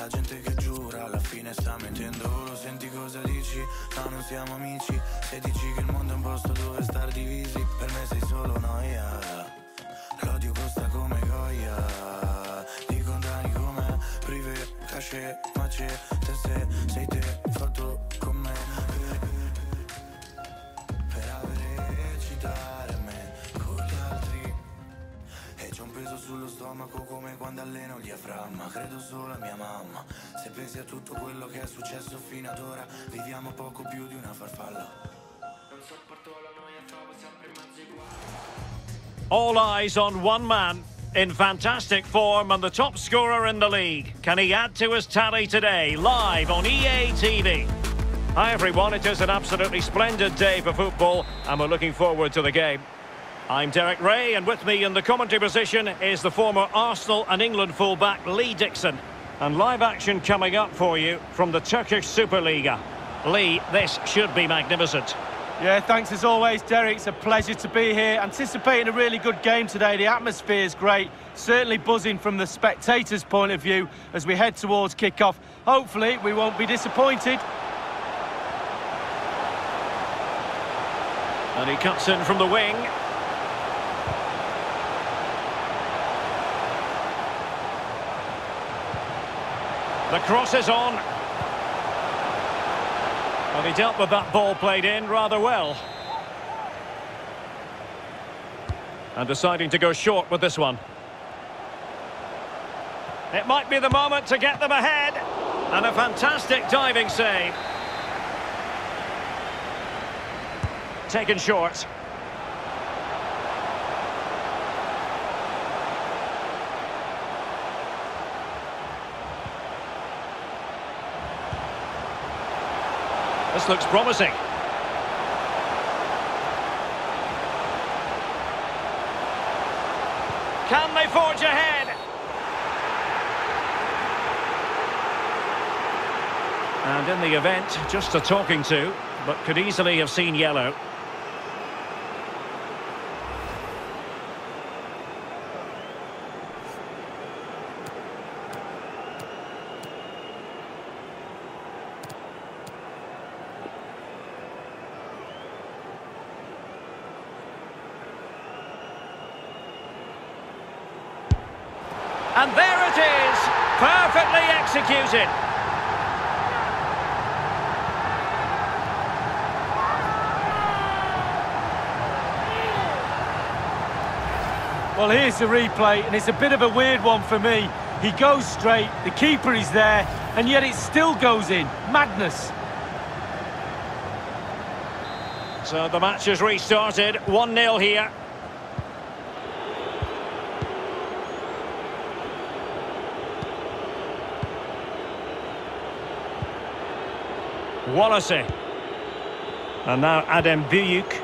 la gente che giura alla fine sta mentendo. Lo senti cosa dici? No, non siamo amici. Se dici che il mondo è un posto dove star divisi, per me sei solo noia. L'odio costa come Goya. Ti condanni come privé, cachet, mace. Te sei te, fatto con me. Per avere citare a me con gli altri. E c'ho un peso sullo stomaco come quando alleno il diaframma. Credo solo a mia mamma. Se pensi a tutto quello che è successo fino ad ora, viviamo poco più di una farfalla. Non sopporto la noia, trovo sempre mezzi guai. All eyes on one man, in fantastic form and the top scorer in the league. Can he add to his tally today, live on EA TV? Hi everyone, it is an absolutely splendid day for football and we're looking forward to the game. I'm Derek Ray and with me in the commentary position is the former Arsenal and England fullback Lee Dixon. And live action coming up for you from the Turkish Superliga. Lee, this should be magnificent. Yeah, thanks as always, Derek. It's a pleasure to be here. Anticipating a really good game today. The atmosphere is great. Certainly buzzing from the spectators' point of view as we head towards kick-off. Hopefully, we won't be disappointed. And he cuts in from the wing. The cross is on. And he dealt with that ball played in rather well. And deciding to go short with this one. It might be the moment to get them ahead. And a fantastic diving save. Taken short. This looks promising. Can they forge ahead? And in the event, just a talking to, but could easily have seen yellow. And there it is, perfectly executed. Well, here's the replay, and it's a bit of a weird one for me. He goes straight, the keeper is there, and yet it still goes in. Madness. So the match has restarted, 1-0 here. Wallacey. And now Adem Büyük.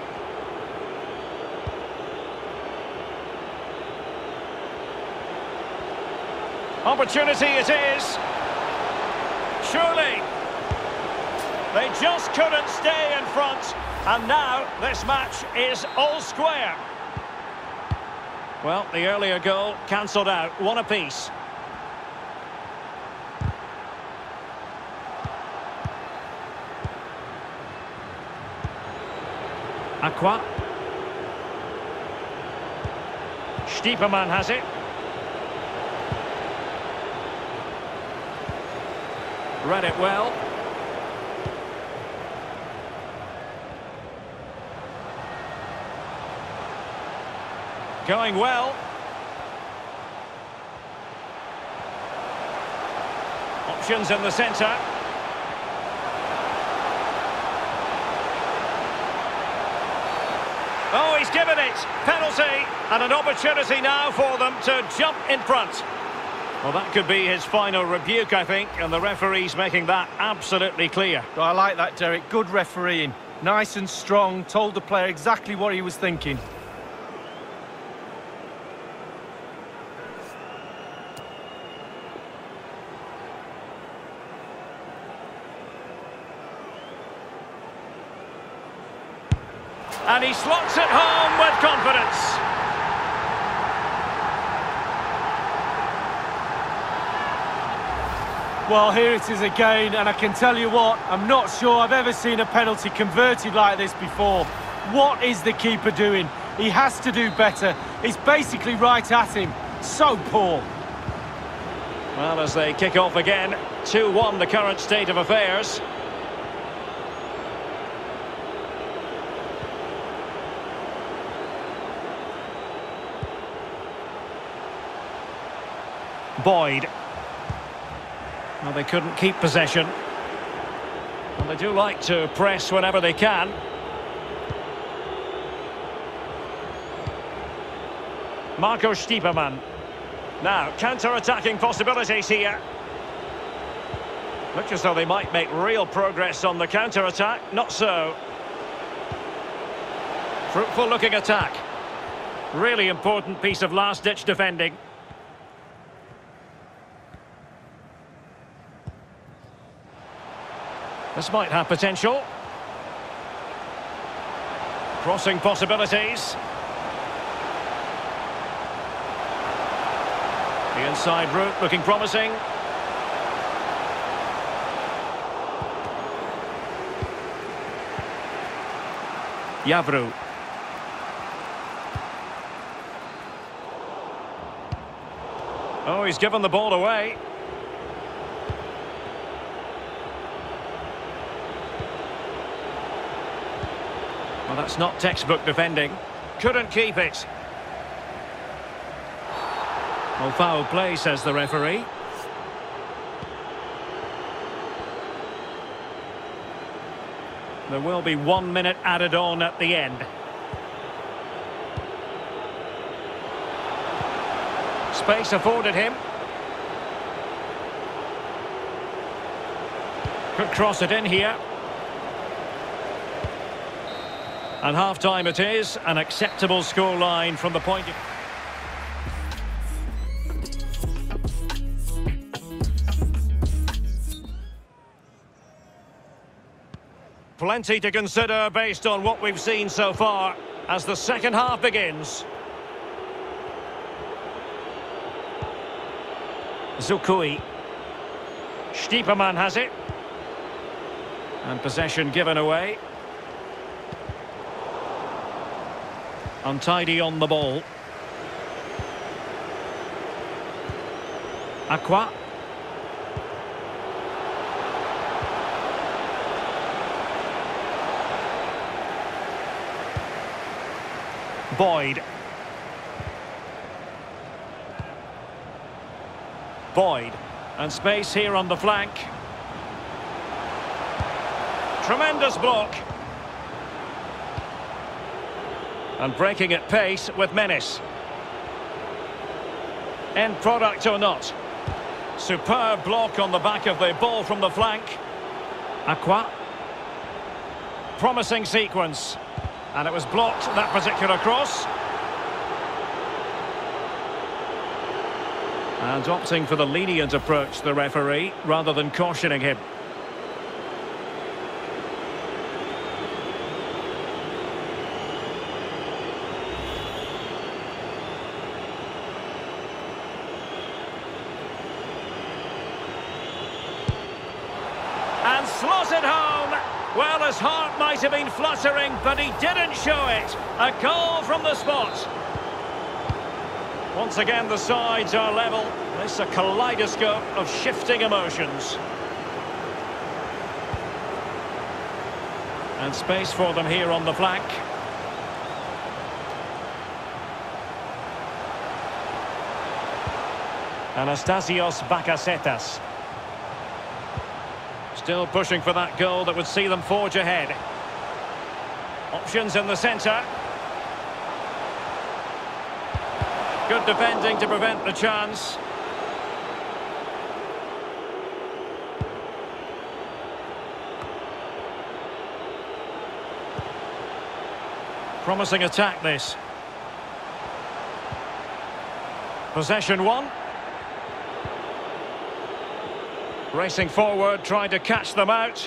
Opportunity it is. Surely. They just couldn't stay in front. And now this match is all square. Well, the earlier goal cancelled out. One apiece. Aqua. Stiepermann has it. Read it well. Going well. Options in the centre. Oh, he's given it. Penalty. And an opportunity now for them to jump in front. Well, that could be his final rebuke, I think, and the referee's making that absolutely clear. Well, I like that, Derek. Good refereeing. Nice and strong. Told the player exactly what he was thinking. And he slots it home with confidence. Well, here it is again, and I can tell you what, I'm not sure I've ever seen a penalty converted like this before. What is the keeper doing? He has to do better. He's basically right at him. So poor. Well, as they kick off again, 2-1 the current state of affairs. Boyd. Well, they couldn't keep possession. Well, they do like to press whenever they can. Marco Stiepermann. Now, counter-attacking possibilities here. Looks as though they might make real progress on the counter-attack. Not so. Fruitful-looking attack. Really important piece of last-ditch defending. This might have potential. Crossing possibilities. The inside route looking promising. Yavru. Oh, he's given the ball away. Well, that's not textbook defending. Couldn't keep it. Well, foul play, says the referee. There will be 1 minute added on at the end. Space afforded him. Could cross it in here. And half-time it is, an acceptable scoreline from the point of... Plenty to consider based on what we've seen so far as the second half begins. Zukui. Stiepermann has it. And possession given away. Untidy on the ball. Aqua. Boyd. Boyd. And space here on the flank. Tremendous block. And breaking at pace with menace. End product or not. Superb block on the back of the ball from the flank. Aqua. Promising sequence. And it was blocked, that particular cross. And opting for the lenient approach, the referee, rather than cautioning him. And slotted home. Well, his heart might have been fluttering, but he didn't show it. A goal from the spot. Once again, the sides are level. This is a kaleidoscope of shifting emotions. And space for them here on the flank. Anastasios Bakasetas. Still pushing for that goal that would see them forge ahead. Options in the centre. Good defending to prevent the chance. Promising attack this. Possession one. Racing forward, trying to catch them out.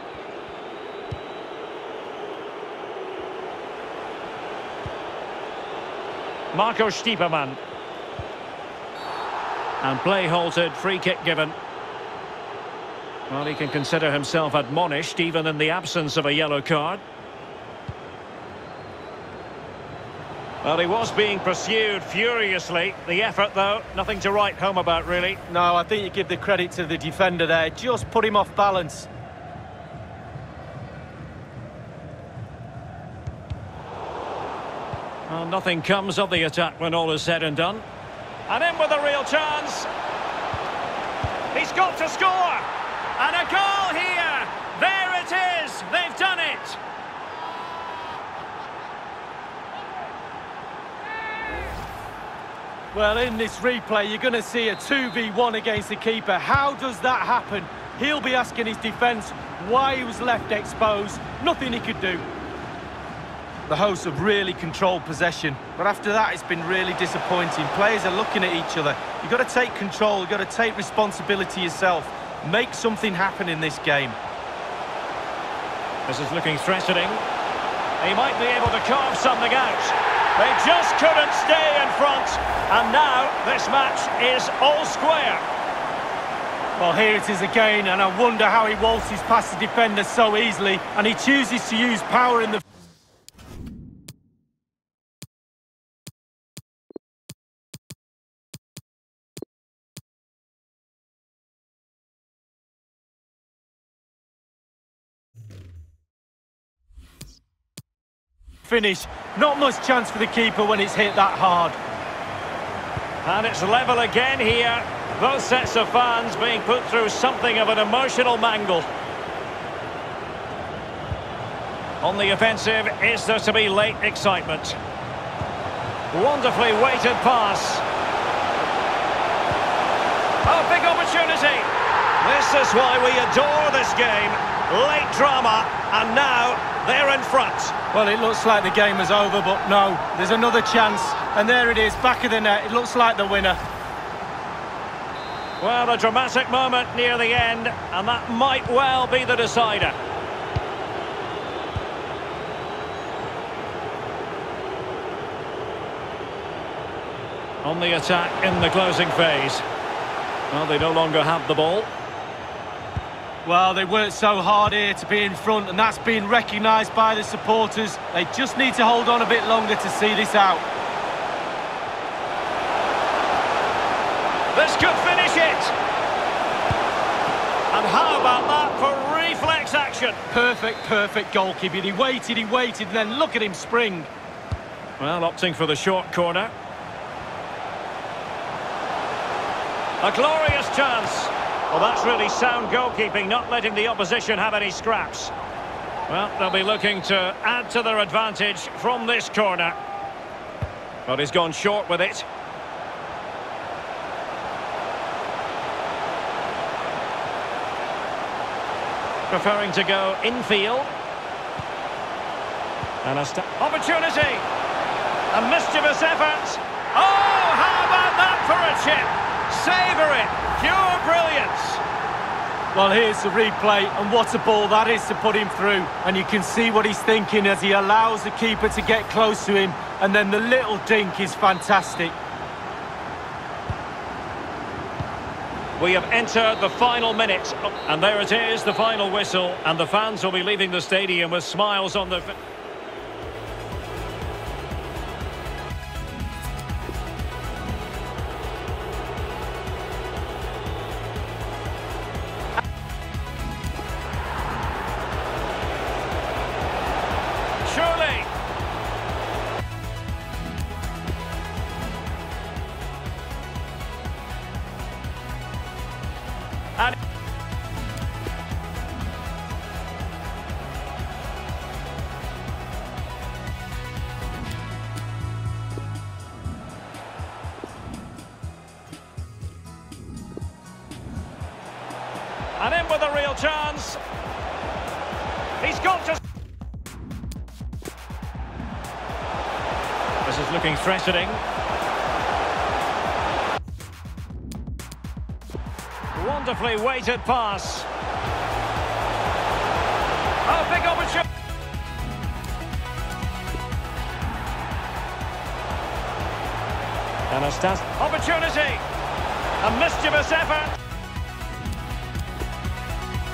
Marco Stiepermann. And play halted, free kick given. Well, he can consider himself admonished even in the absence of a yellow card. Well, he was being pursued furiously. The effort, though, nothing to write home about, really. No, I think you give the credit to the defender there. Just put him off balance. Well, nothing comes of the attack when all is said and done. And in with a real chance. He's got to score. And a goal here. There it is. They've done it. Well, in this replay, you're going to see a 2v1 against the keeper. How does that happen? He'll be asking his defence why he was left exposed. Nothing he could do. The hosts have really controlled possession, but after that, it's been really disappointing. Players are looking at each other. You've got to take control. You've got to take responsibility yourself. Make something happen in this game. This is looking threatening. He might be able to carve something out. They just couldn't stay in front, and now this match is all square. Well, here it is again, and I wonder how he waltzes past the defender so easily, and he chooses to use power in the finish. Not much chance for the keeper when it's hit that hard. And it's level again here. Both sets of fans being put through something of an emotional mangle. On the offensive, is there to be late excitement? Wonderfully weighted pass. Oh, big opportunity. This is why we adore this game. Late drama, and now they're in front. Well, it looks like the game is over, but no, there's another chance, and there it is, back of the net. It looks like the winner. Well, a dramatic moment near the end, and that might well be the decider. On the attack in the closing phase. Well, they no longer have the ball. Well, they worked so hard here to be in front, and that's been recognised by the supporters. They just need to hold on a bit longer to see this out. This could finish it. And how about that for reflex action? Perfect goalkeeping. He waited, and then look at him spring. Well, opting for the short corner. A glorious chance. Well, that's really sound goalkeeping, not letting the opposition have any scraps. Well, they'll be looking to add to their advantage from this corner. But he's gone short with it. Preferring to go infield. And a opportunity. A mischievous effort. Oh, how about that for a chip? Savour it. Pure brilliance. Well, here's the replay, and what a ball that is to put him through. And you can see what he's thinking as he allows the keeper to get close to him, and then the little dink is fantastic. We have entered the final minute, and there it is, the final whistle, and the fans will be leaving the stadium with smiles on their faces. And in with a real chance. He's got to... This is looking threatening. Wonderfully weighted pass. Oh, big opportunity. Anastas. Opportunity. A mischievous effort.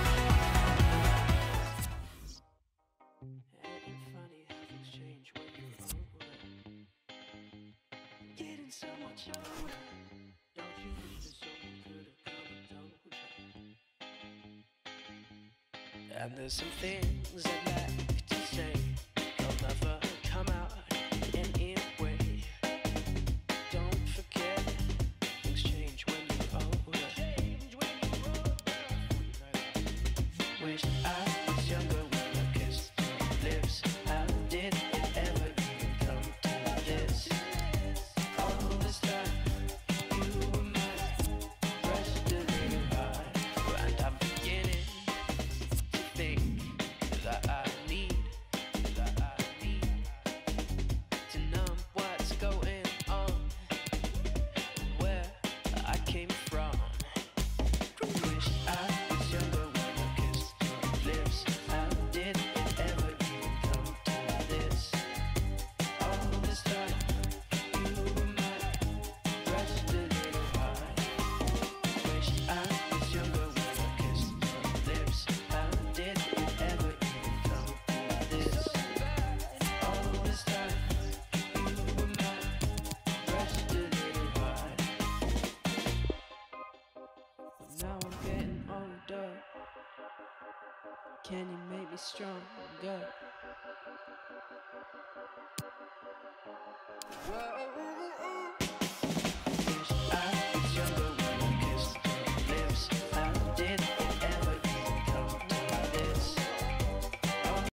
And there's some things I'd like to say, they'll never come out in any way. Don't forget, things change when you're older. Wish I was younger when I kissed your lips. How did it ever even come to this? All this time, you were mine, pressed a little hard. And I'm beginning to think that I need to numb what's going on, where I came from. Wish I was younger when I kissed your lips. How did it ever even come to this? All this time, you were mine, pressed a little hard. Wish I was younger when I kissed your lips. How did it ever even come to this? All this time, you were mine, pressed a little hard. Now I'm getting older. Can you make me stronger? Whoa.